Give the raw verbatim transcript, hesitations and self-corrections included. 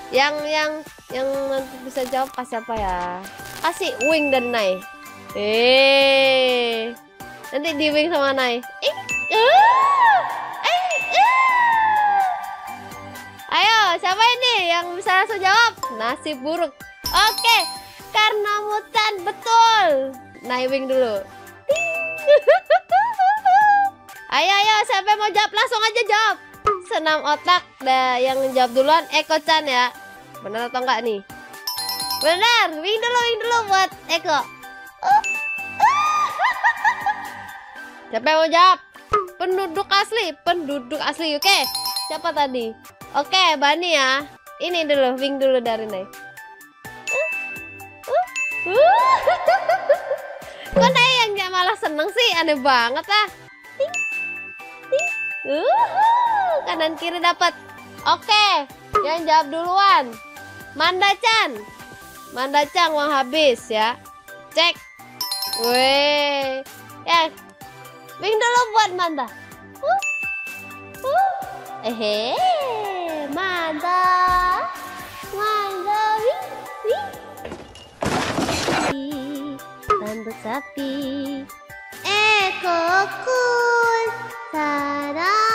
Yang yang yang nanti bisa jawab kasih apa ya? Kasih Wing dan Nai. Eh, nanti di Wing sama Nai. Eh, uh, eh, uh. Ayo, siapa ini yang bisa langsung jawab? Nasib buruk. Oke, karena mutan betul. Nai Wing dulu. Ayo, ayo, siapa yang mau jawab langsung aja jawab. Senam otak, dah yang jawab duluan Eko-chan ya. Benar atau enggak nih? Benar, Wing dulu, Wing dulu buat Eko. Uh, uh. Siapa yang mau jawab? Penduduk asli, penduduk asli, oke? Okay. Siapa tadi? Oke, okay, Bani ya. Ini dulu, Wing dulu dari Nai. Uh, uh, uh. Kok Nai yang gak malah seneng sih? Aneh banget lah. Ting, ting. Uh, kanan kiri dapat. Oke, okay. Yang jawab duluan. Manda-chan. Manda-chan uang habis ya. Cek. Weh. Ya. Wing dulu buat Manda. Uh, uh. Ehe. Manda. Manda. Wing. Wing. Rambut sapi. Eko-kun. Sarang.